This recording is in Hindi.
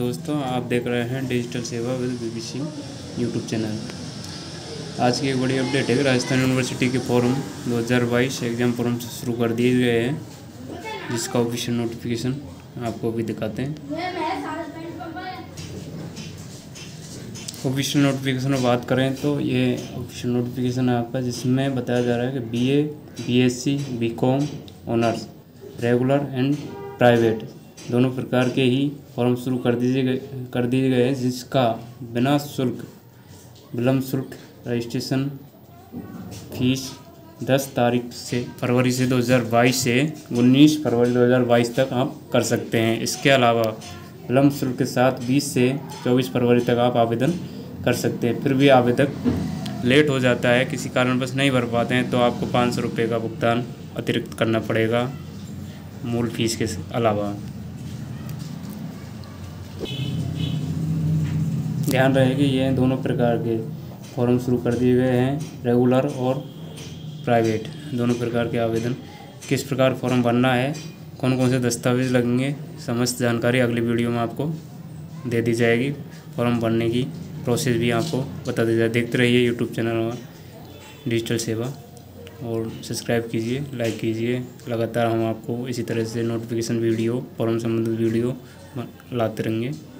दोस्तों, आप देख रहे हैं डिजिटल सेवा विद बीबीसी यूट्यूब चैनल। आज की एक बड़ी अपडेट है कि राजस्थान यूनिवर्सिटी के फॉर्म 2022 एग्ज़ाम फॉर्म शुरू कर दिए गए हैं, जिसका ऑफिशियल नोटिफिकेशन आपको भी दिखाते हैं। ऑफिशियल नोटिफिकेशन में बात करें तो ये ऑफिशियल नोटिफिकेशन है आपका, जिसमें बताया जा रहा है कि BA, BSc, BCom honours, regular and private दोनों प्रकार के ही फॉर्म शुरू कर दिए गए हैं, जिसका बिना शुल्क विलम्ब शुल्क रजिस्ट्रेशन फीस 10 फरवरी से 2022 से 19 फरवरी 2022 तक आप कर सकते हैं। इसके अलावा विलम्ब शुल्क के साथ 20 से 24 फरवरी तक आप आवेदन कर सकते हैं। फिर भी आवेदक लेट हो जाता है, किसी कारणवश नहीं भर पाते हैं, तो आपको 500 रुपये का भुगतान अतिरिक्त करना पड़ेगा मूल फीस के अलावा। ध्यान रहे कि ये दोनों प्रकार के फॉर्म शुरू कर दिए गए हैं, रेगुलर और प्राइवेट दोनों प्रकार के आवेदन। किस प्रकार फॉर्म भरना है, कौन कौन से दस्तावेज लगेंगे, समस्त जानकारी अगली वीडियो में आपको दे दी जाएगी। फॉर्म भरने की प्रोसेस भी आपको बता दी जाए। देखते रहिए यूट्यूब चैनल डिजिटल सेवा और सब्सक्राइब कीजिए, लाइक कीजिए। लगातार हम आपको इसी तरह से नोटिफिकेशन वीडियो, फॉर्म संबंधित वीडियो लाते रहेंगे।